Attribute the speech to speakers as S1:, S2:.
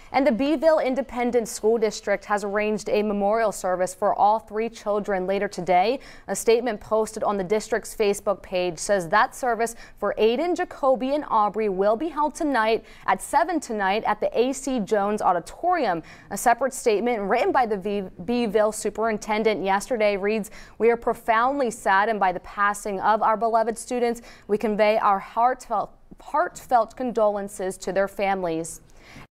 S1: And the Beeville Independent School District has arranged a memorial service for all 3 children later today. A statement posted on the district's Facebook page says that service for Aiden, Jacoby, and Aubrey will be held tonight at 7 tonight at the A.C. Jones Auditorium. A separate statement written by the Beeville superintendent yesterday reads, "We are profoundly saddened by the passing of our beloved students. We convey our heartfelt condolences to their families."